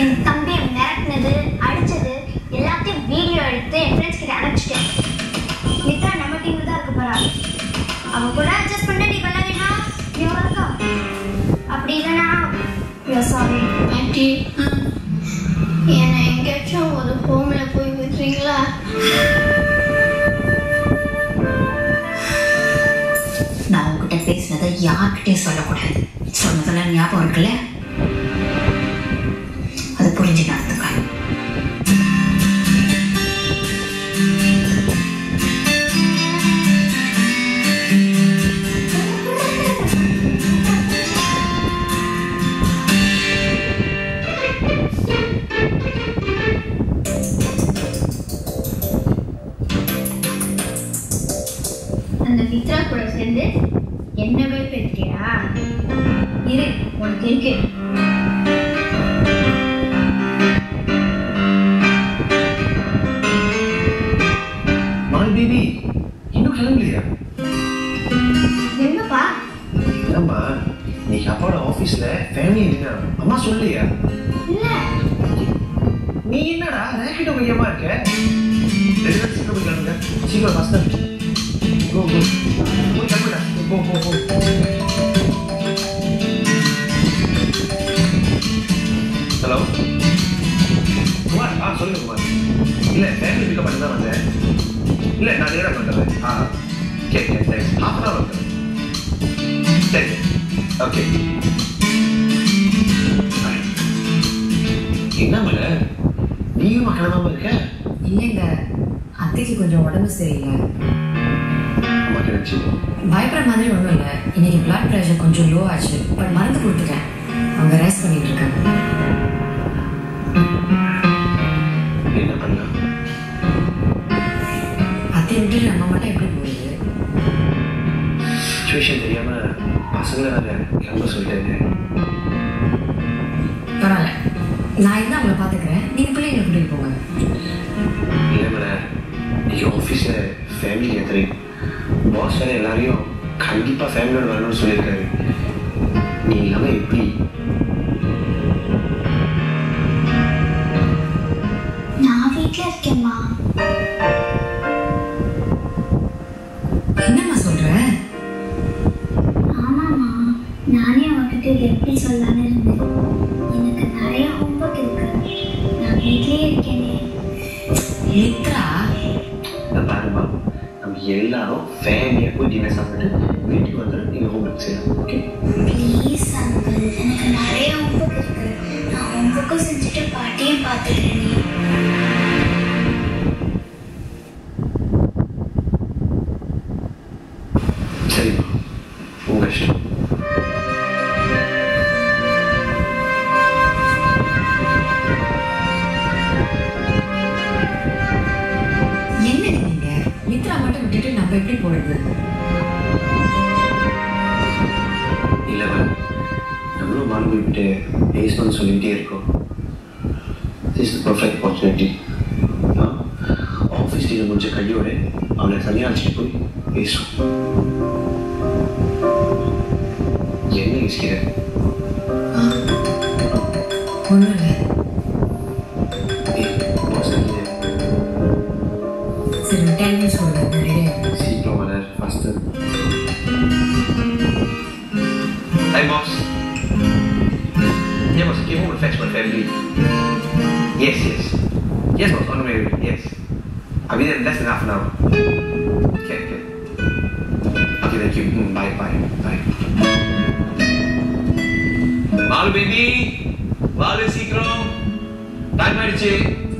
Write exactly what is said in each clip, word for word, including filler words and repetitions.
என் தம்பியை மிரட்டினது அடிச்சது எல்லாத்தையும் வீடியோ எடுத்து என் ஃப்ரெண்ட்ஸ் கிட்ட அனுப்பிச்சிட்டேன். மித்ரா நம்ம டீம்ல தான் இருக்க போறா. அவ கூட அட்ஜஸ்ட் பண்ண நீ பண்ணலைன்னா நீ வரக்கா. அப்படி இல்லைன்னா சாரி ஆண்டி, என்னை எங்கேயாச்சும் ஒரு ஹோம்ல போய் விட்டுறீங்களா? நான் உங்ககிட்ட பேசினதை யார்கிட்டயும் சொல்லக்கூடாது. சொன்னதெல்லாம் ஞாபகம் இருக்குல்ல? அதை புரிஞ்சு நடத்துக்க. அந்த மித்ரா கூட சேர்ந்து என்னவே பேசுறியா? இரு, உனக்கு இருக்கு. பேபி இன்னும் கிளம்பலையா? என்னப்பா? ஏம்மா இன்னைக்கு அப்பாவோட ஆபீஸ்ல ஃபேமிலி டின்னர். அம்மா சொல்லலையா? இல்ல. நீ என்னடா ரேக்கெட் மையமா இருக்க? ரெண்டு பேரும் சீக்கிரம் போய் கிளம்புங்க. சீக்கிரம் ஃபஸ்ட் கோ கோ போய் கிளம்புடா. போ போ போ. ஹலோ குமார். ஆ சொல்லுங்க குமார். இல்லை ஃபேமிலி பிக்கப் பண்ணி தான் வந்தேன். இல்லை நான் நேராக வந்துடுறேன். ஆ கேக் கேக் தேங்க்ஸ். ஹாஃப் அன் ஹவர் வந்துடுறேன். சரி ஓகே. என்ன மேல நீயும் கிளம்பாம இருக்க? இல்லைங்க, அத்தைக்கு கொஞ்சம் உடம்பு சரியில்லை. அம்மா கிடைச்சி பயப்படுற மாதிரி ஒன்றும் இல்லை. இன்னைக்கு பிளட் ப்ரெஷர் கொஞ்சம் லோ ஆச்சு. பட் மருந்து கொடுத்துட்டேன். அவங்க ரைஸ் பண்ணிட்டு இருக்காங்க. என்ன பண்ணலாம்? அத்தை விட்டு நம்ம மட்டும் எப்படி போகுது? சிச்சுவேஷன் தெரியாம பசங்களை நாங்கள் கிளம்ப சொல்லிட்டேங்க. பரவாயில்ல, நான் இருந்தால் அவங்கள பார்த்துக்கிறேன். நீங்கள் பிள்ளைங்களை கூட்டிகிட்டு போங்க. இல்லை மேடம், இன்னைக்கு ஆஃபீஸில் ஃபேமிலி கேட்குறீங்க. பாஸ் வேலை எல்லாரையும் கண்டிப்பாக ஃபேமிலியோட வரணும்னு சொல்லியிருக்காரு. நீ இல்லாமல் எப்படி? நான் வீட்டில் இருக்கேம்மா. என்னம்மா சொல்ற? ஆமாம்மா, நானே அவகிட்ட இது எப்படி சொல்லலான்னு இருந்தேன். எனக்கு நிறைய ஹோம்ஒர்க் இருக்கு. நான் வீட்லேயே இருக்கேனே. மித்ரா, பாருமா, நம்ம எல்லாரும் ஃபேமிலியாக போய் டின்னர் சாப்பிட்டு வீட்டுக்கு வந்து நீங்கள் ஹோம்ஒர்க் செய்யலாம். ஓகே ப்ளீஸ் அங்கிள், எனக்கு நிறைய ஹோம்ஒர்க் இருக்கு. நான் ஹோம்ஒர்க்கும் செஞ்சுட்டு பாட்டியும் பார்த்துக்கிறேனே. சரிம்மா, உங்கள் இஷ்டம். என்ன நீங்க மித்ரா மட்டும் விட்டுட்டு நம்ம எப்படி போறது? இல்லை மேம், நம்மளும் மாணவி விட்டு பேசணும்னு சொல்லிகிட்டே இருக்கோம். This is perfect opportunity. Office டீல முடிஞ்ச கையோட அவளை தனியாக அழைச்சிட்டு போய் பேசுவோம். என்ன யோசிக்கிற? ஒன்றும் இல்லை. சரி, டென் மினிட்ஸ் கொடுங்க. சீக்கிரம் வர first. Hi boss. Yeah boss, I came home to fetch my family. Yes, yes. Yes boss, on the way, yes. I'll be there in less than half an hour. Okay, okay. Okay, thank you. Mm, bye, bye, bye. Malu baby, Malu சீக்கிரம். Time ஆயிடுச்சு.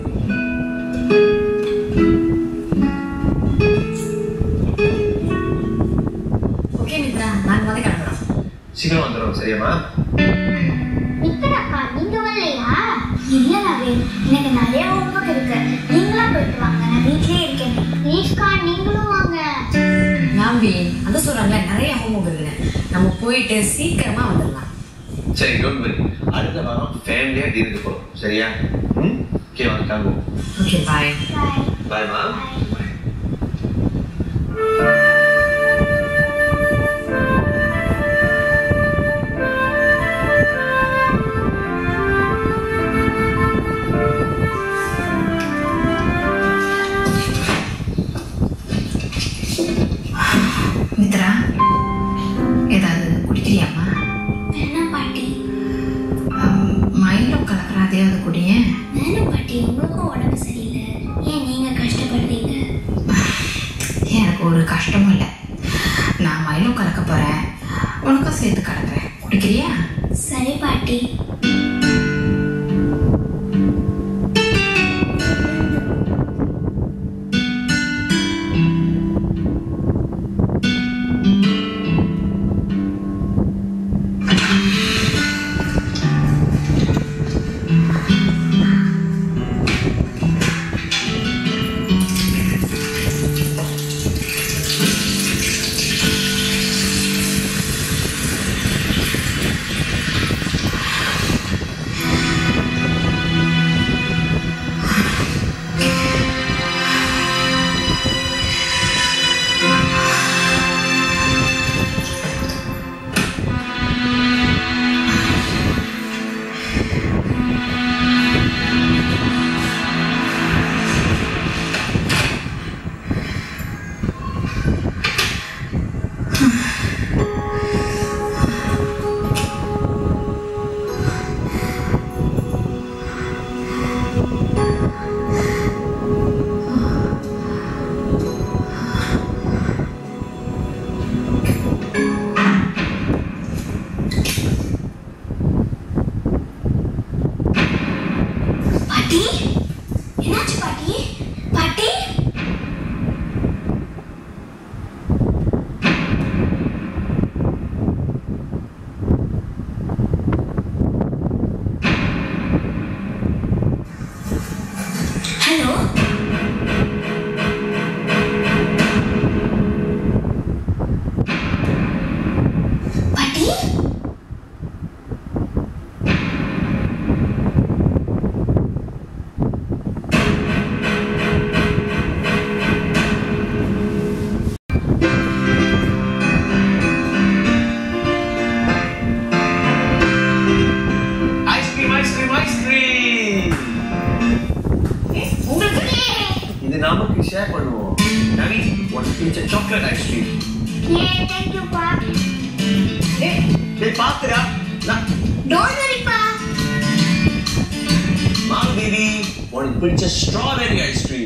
Okay Mithra, நாங்கள் வந்து கிளம்புறோம். சீக்கிரம் வந்துடும், சரியாம்மா? மித்ராக்கா, நீங்க வரலையா? இல்ல நவீன், எனக்கு நிறைய ஹோம்ஒர்க் இருக்கு. நீங்களா போயிட்டு வாங்க, நான் வீட்லயே இருக்கேன். ப்ளீஸ்க்கா, நீங்களும் வாங்க. நாம்பி அதான் சொல்றாங்களே, நிறைய ஹோம்ஒர்க் இருக்குது. நம்ம போயிட்டு சீக்கிரமா வந்துடலாம். சரி, டோன்ட் வரி. அடுத்த வாரம் ஃபேமிலியா டின்னருக்கு போறோம், சரியா? ம் ஓகே, வாங்க கிளம்புவோம். Okay, bye. பாய். பாய்மா. கலக்கிற அதையாவது குடியேன். நானும் பாட்டி, உங்களுக்கும் உடம்பு சரியில்லை, ஏன் நீங்க கஷ்டப்படுறீங்க? எனக்கு ஒரு கஷ்டமும் இல்லை. நான் மயிலும் கலக்க போறேன், உனக்கும் சேர்த்து கலக்குறேன். குடிக்கிறியா? சரி பாட்டி. நமக்கு ஷேர் பண்ணுவோம். நவி, one pinch of chocolate ice cream. Yeah, thank you, pa. Hey, hey, பாத்துடா. Don't worry, pa. Mom, baby, one pinch of strawberry ice cream.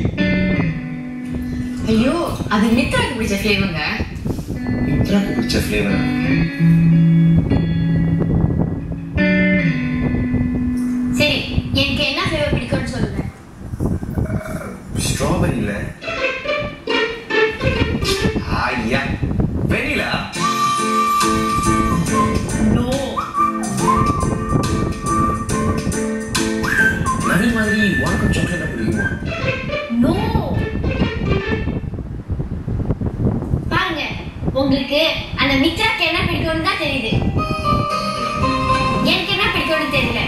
ஐயோ, அது மித்ராக்கு பிடிச்ச ஃப்ளேவருங்க. மித்ராக்கு பிடிச்ச ஃப்ளேவர். சரி, எனக்கு என்ன ஃப்ளேவர் பிடிக்கும்னு சொல்லுங்க. ஸ்ட்ராபெரி இல்ல. ஐயா, வெனிலா. நோ. நவி மாதிரி உனக்கு சாக்லேட் பிடிக்குமா? நோ. பாருங்க, உங்களுக்கு அந்த மித்ராக்கு என்ன பிடிக்கும்னு தான் தெரியுது. எனக்கு என்ன பிடிக்கும்னு தெரியல.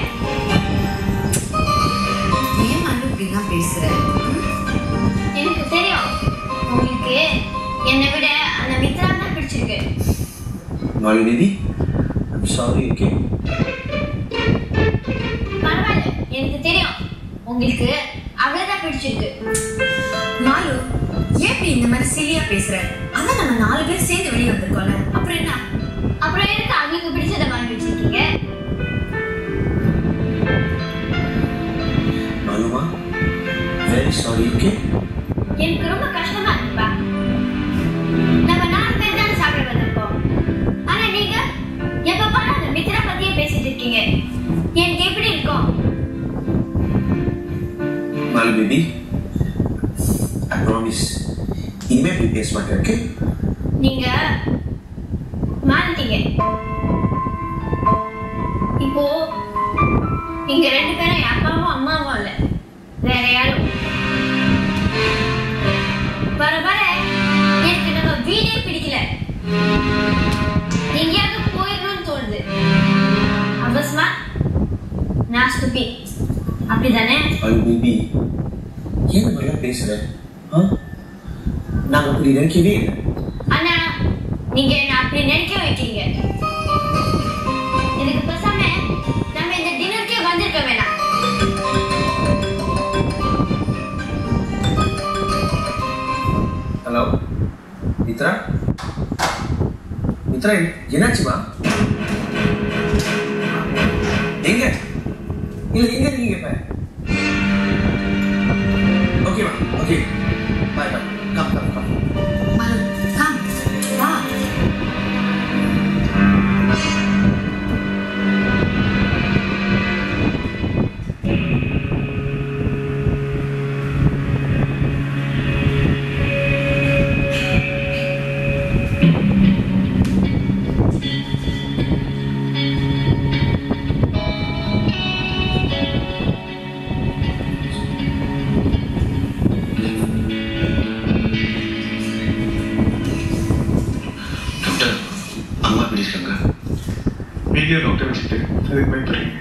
ஏன் மண்ணு இப்படிலாம் பேசுற? எனக்கு தெரியும், உங்களுக்கு என்னை விட அந்த மித்ரா தான் பிடிச்சிருக்கு. Malu baby, I'm sorry, okay? பரவாயில்ல, எனக்கு தெரியும், உங்களுக்கு அவ்வளவுதான் பிடிச்சிருக்கு. மாலு, ஏன் இப்படி இந்த மாதிரி சிலியா பேசுற? அதான் நம்ம நாலு பேர் சேர்ந்து வெளியே வந்திருக்கோம்ல, அப்புறம் என்ன? அப்புறம் எனக்கு அவங்களுக்கு பிடிச்சத வாங்கி வச்சிருக்கீங்க. மாலுமா, very sorry, okay? எனக்கு ரொம்ப கஷ்டமா இருக்குப்பா. நம்ம நாலு பேர் தான் சாப்பிட வந்திருக்கோம், ஆனா நீங்க எப்ப பாரு அந்த மித்ரா பத்தியே பேசிட்டு இருக்கீங்க. எனக்கு எப்படி இருக்கும்? மாலு பேபி, I promise, இனிமே இப்படி பேச மாட்டேன், okay? நீங்க மாறிட்டீங்க. இப்போ நீங்க ரெண்டு பேரும் என் அப்பாவும் அம்மாவும் இல்ல, வேற யாரும். வர வர எனக்கு நம்ம வீடே பிடிக்கல, எங்கேயாவது போயிடணும்னு தோணுது. அவசமா நான் ஸ்டூபிட், அப்படிதானே? மாலு பேபி, ஏன் இந்த மாதிரிலாம் பேசுற? நாங்க அப்படி நினைக்கவே இல்லை. ஆனா நீங்க என்ன அப்படி நினைக்க வைக்கிறீங்க. எனக்கு பேசாம நம்ம இந்த டின்னருக்கே வந்திருக்க வேணாம். ஹலோ மித்ரா, மித்ரா என்னாச்சுமா? எங்க இல்லை எங்கே இருக்கீங்க இப்போ? ஓகேவா? Okay bye bye. Come come come. Malar come வா. வீடியோ டாக்டர் வச்சுட்டு அதுக்கு பயப்படுறீங்க.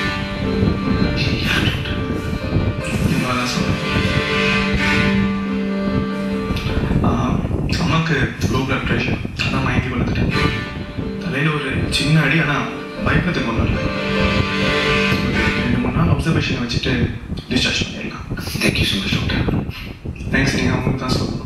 அம்மாவுக்கு லோ பிளட் ப்ரெஷர், அதான் மயங்கி வளர்த்துட்டேன். தலையில் ஒரு சின்ன அடி, ஆனால் பயப்படத்துக்கு ஒன்றும் இல்லை. ரெண்டு மூணு நாள் அப்சர்வேஷனை வச்சுட்டு டிஸ்சார்ஜ் பண்ணிடலாம். Thank you so much doctor. Thanks, நீங்கள் அவங்களுக்கு தான் சொல்லணும்.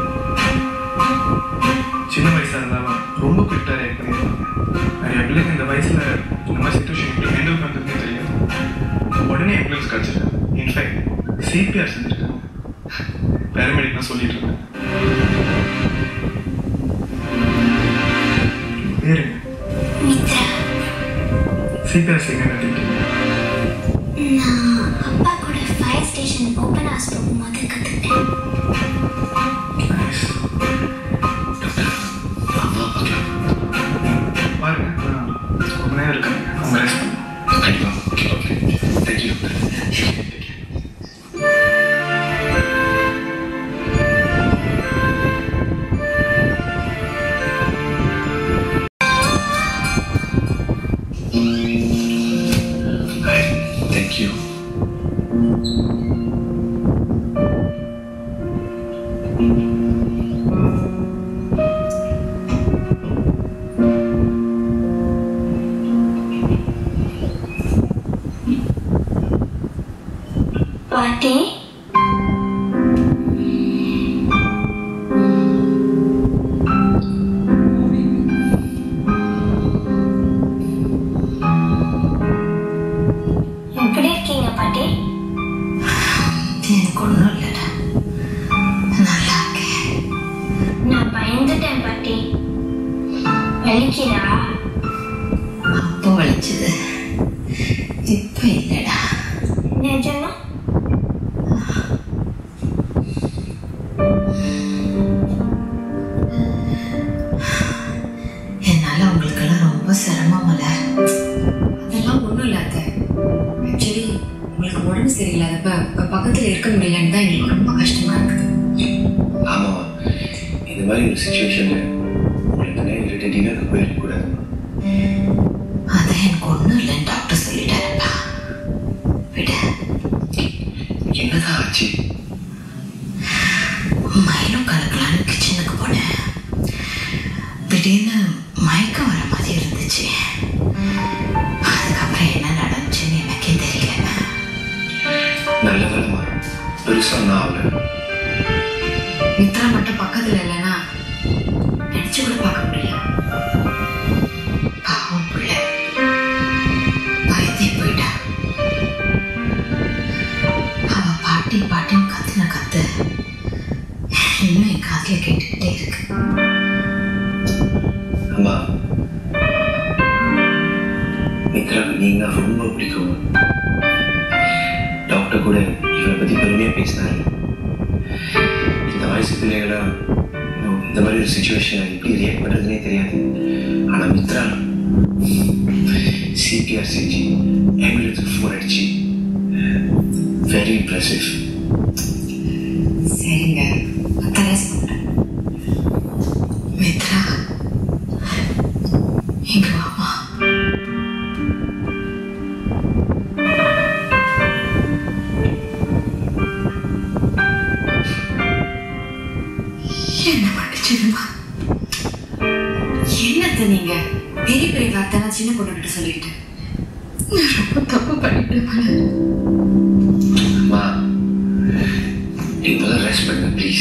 சின்ன வயசாக இருந்தாலும் ரொம்ப குவிட்டாக ரியாக்ட் பண்ணியிருக்காங்க. நிறைய பிள்ளைங்க இந்த வயசில் இந்த மாதிரி சுச்சுவேஷன் எப்படி ஹேண்டில் பண்ணுறதுன்னு தெரியாது. உடனே ஆம்புலன்ஸ் கிடச்சிருக்கேன். இன்ஃபேக்ட் சிபிஆர் செஞ்சுருக்காங்க. பேராமெடிக் தான் சொல்லிட்டு இருக்கேன். பேரு சிபிஆர் செய்ய கற்றுக்கிட்டேன். நான் அப்பா கூட ஃபயர் ஸ்டேஷன் ஓப்பன் ஹவுஸ் போகும்போது கற்றுக்கிட்டேன். பாருங்க, ரொம்ப நேரம் இருக்காங்க. அவங்க ரெஸ்ட் பண்ணுங்க. கண்டிப்பாக. Okay okay thank you doctor. Thank you. பாட்டி, எப்படி இருக்கீங்க பாட்டி? எனக்கு ஒன்றும் இல்லைடா, நல்லா இருக்கேன். நான் பயந்துட்டேன் பாட்டி. வலிக்குதா? அப்போ வலிச்சது, இப்போ இல்லைடா. நிஜமா? என்னால உங்களுக்கெல்லாம் ரொம்ப சிரமம் இல்ல. அதெல்லாம் ஒன்றும் இல்லாத. ஆக்சுவலி உங்களுக்கு உடம்பு சரியில்லாதப்ப பக்கத்தில் இருக்க முடியலன்னு தான் எங்களுக்கு ரொம்ப கஷ்டமா இருக்குது. ஆமாம், இந்த மாதிரி ஒரு சுச்சுவேஷனில் உங்களுக்கு நிறைய இரிட்டேட்டிங்காக போயிருக்கக்கூடாது. அதான் எனக்கு ஒன்றும் இல்லைன்னு டாக்டர் சொல்லிட்டாருப்பா. விட என்னதான் ஆச்சு? மயிலும் கலக்கலான்னு கிச்சனுக்கு போனேன். திடீர்னு மயக்கம் வர மாதிரி இருந்துச்சு. அதுக்கப்புறம் என்ன நடந்துச்சுன்னு எனக்கே தெரியல. நல்ல வேலைமா, பெருசாக நான் ஆகல. மித்ரா மட்டும் பக்கத்தில் இல்லைன்னா நினைச்சு கூட பார்க்க முடியல. பாவம் பிள்ளை பயத்தே போயிட்டா. அவ பாட்டி பாட்டின்னு கத்துன கத்து இன்னும் என் காதுல கேட்டுக்கிட்டே இருக்கு. அம்மா, மித்ராவுக்கு நீங்க ரொம்ப பிடிக்கும். டாக்டர் கூட இவரை பத்தி பெருமையா பேசினாரு. இந்த வயசு பிள்ளைகளா இந்த மாதிரி ஒரு சுச்சுவேஷன் எப்படி ரியாக்ட் பண்றதுன்னே தெரியாது. ஆனா மித்ரா சிபிஆர் செஞ்சு ஆம்புலன்ஸுக்கு ஃபோன் அடிச்சு வெரி இம்ப்ரெசிவ். சரிங்க, அத்தனை சொல்றேன். மித்ரா, இங்க வாமா. என்ன மன்னிச்சிடுமா. என்னத்த நீங்க பெரிய பெரிய வார்த்தை சின்ன பொண்ணுகிட்ட சொல்லிக்கிட்டு நான் ரொம்ப தப்பு பண்ணிட்டேன். அம்மா, நீங்க முதல்ல ரெஸ்ட் பண்ணுங்க ப்ளீஸ்.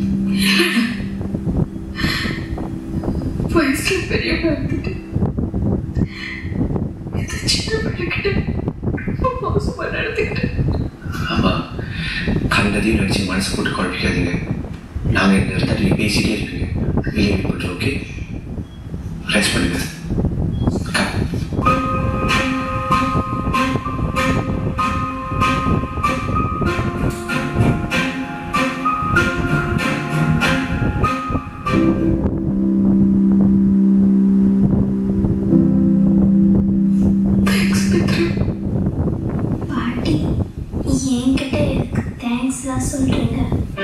வயசுல பெரியவங்க இருந்துட்டு இந்த சின்ன பிள்ளைகிட்ட ரொம்ப மோசமா நடந்துக்கிட்டேன். ஆமா, கண்டதையும் நினைச்சு மனசு போட்டு குழப்பிக்காதீங்க. நாங்க எங்க இருந்தா நீங்க பேசிட்டே இருப்பீங்க. வெளியே போட்டு ஓகே, ரெஸ்ட் பண்ணுங்க. பாட்டி என்கிட்ட எனக்கு தேங்க்ஸ் தான் சொல்றீங்க.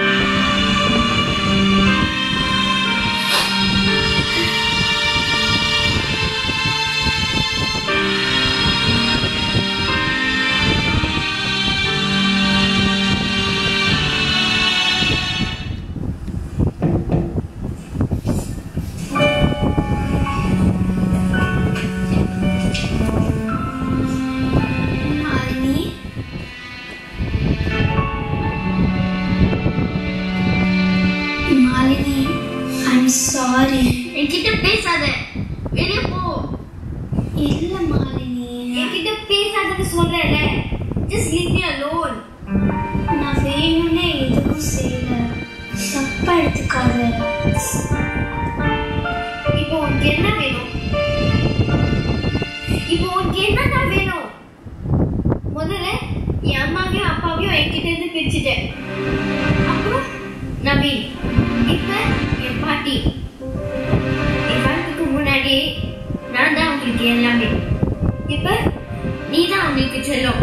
சாரி, என்கிட்ட பேசாத, வெளியே போ. இல்ல மாலினி, என்கிட்ட பேசாதன்னு சொல்றேன்ல, just leave me alone. நான் வேணும்னே எதுவும் செய்யல, தப்பா எடுத்துக்காத. இப்போ உனக்கு என்ன வேணும்? இப்போ உனக்கு என்னதான் வேணும்? முதல்ல என் அம்மாவையும் அப்பாவையும் என்கிட்ட இருந்து பிரிச்சுட்டேன். அப்புறம் நவீன், இப்ப என் பாட்டி. என் பாட்டுக்கு முன்னாடி நான் தான் உங்களுக்கு எல்லாமே. இப்ப நீ தான் அவங்களுக்கு செல்லும்.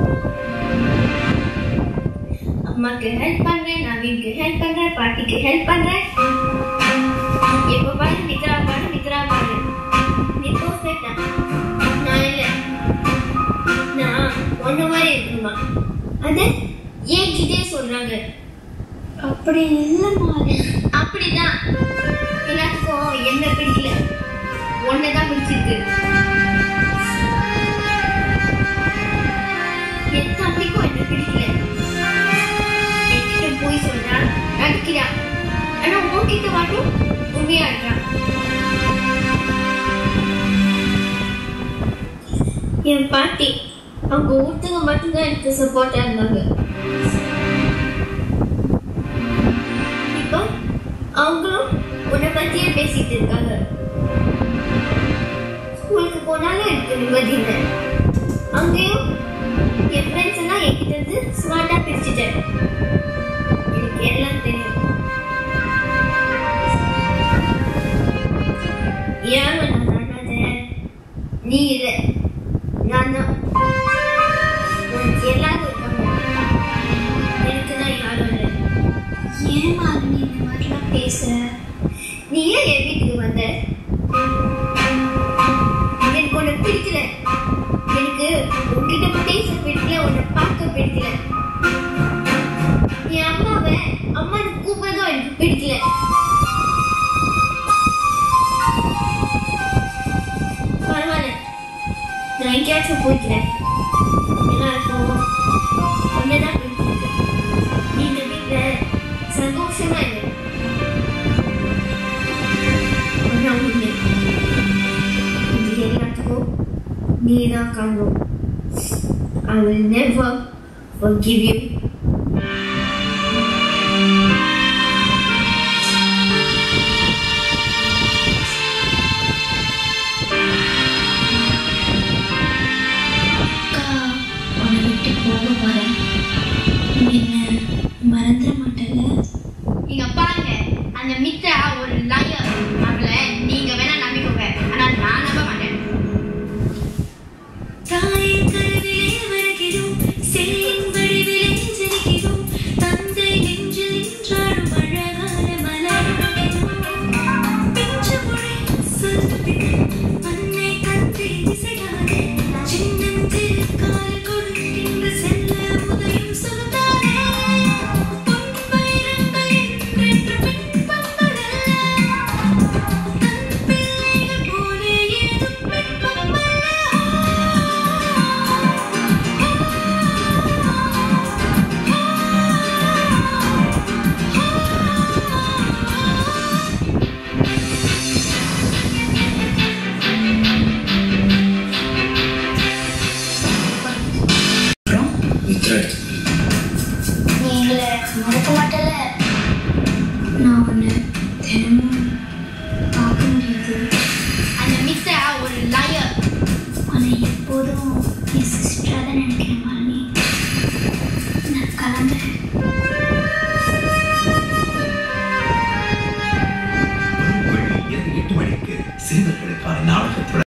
அம்மாக்கு ஹெல்ப் பண்றேன், நவீனுக்கு ஹெல்ப் பண்றேன், பாட்டிக்கு ஹெல்ப் பண்றேன். எப்ப பாரு மித்ரா பாரு மித்ரா பாரு. நீ பர்ஃபெக்ட் தான், நான் இல்ல. நான் ஒன்ன மாதிரி இருக்குமா? அது என்கிட்டே சொல்றாங்க. அப்படி இல்ல மாலி. அப்படிதான். எல்லாருக்கும் என்ன பிடிக்கல, ஒன்னதான் பிடிச்சிருக்கு. என் தம்பிக்கும் என்ன பிடிக்கல. என்கிட்ட போய் சொல்றா, நடிக்கிறா. ஆனா உன்கிட்ட மட்டும் உண்மையா இருக்கா. என் பாட்டி அவங்க ஒருத்தங்க மட்டும்தான் எனக்கு சப்போர்ட்டா இருந்தாங்க. அவங்களும் உன்னை பத்தியே பேசிட்டு இருக்காங்க. ஸ்கூலுக்கு போனாலும் எனக்கு நிம்மதி இல்லை. அங்கேயும் என் ஃப்ரெண்ட்ஸ் எல்லாம் என்கிட்ட இருந்து ஸ்மார்ட்டா பிரிச்சுட்டேன். எனக்கு எல்லாம் தெரியும். யாரும் நான் அண்ணாத, நீ இல்லை, நான் தான். உனக்கு எல்லாரும் இருக்காங்க, எனக்கு தான் யாரும் இல்லை. ஏன் மாலினி இந்த மாதிரிலாம் பேசுற? நீ ஏன் என் வீட்டுக்கு வந்த? எனக்கு உன்னை பிடிக்கல. எனக்கு உன்கிட்ட பேச பிடிக்கல, உன்னை பார்க்க பிடிக்கல. என் அம்மாவை அம்மான்னு கூப்பிடதான் எனக்கு பிடிக்கல. பரவாயில்ல, நான் எங்கேயாச்சும் போய்க்கிறேன். எல்லாருக்கும் ஒன்னதான் பிடிச்சிருக்கு. நீ இந்த வீட்டுல சந்தோஷமா இல்லை. உண்மை இது எல்லாத்துக்கும் நீதான் காரணம். I will never forgive you. அக்கா, உன்னை விட்டு போக போறேன். என்ன மறந்துட மாட்டேல்ல? நீங்க பாருங்க, அந்த மித்ரா ஒரு லாயர். அவளை நீங்க வேணா நம்பிக்கோங்க, ஆனா நான் நம்ப மாட்டேன். தாயின் கருவிலே வருகிறோம், சேயின் வடிவிலே ஜனிக்கிறோம், தந்தை நெஞ்சில் நின்றாடும் அழகான மலர். பிஞ்சு மொழி சொல்லுதில் அன்னை தந்தை திசையானே, சின்னம் திருக்கால் கொடுக்கின்ற செல்ல உதயம் சுமந்தானே. பொன் வைரங்கள் என்றென்று பின்பங்களல்ல, மித்ரா நீ எங்களை மறக்க மாட்டல. நான் உன்னை தினமும் பார்க்க முடியாது. அந்த மித்ரா ஒரு லயர். ஆனால் எப்போதும் என் சிஸ்டராக தான் நினைக்கிறேன் மாலினி. நான் கிளம்புறேன். இரவு எட்டு மணிக்கு சிறுவர்களுக்கான நாடகத்துடன்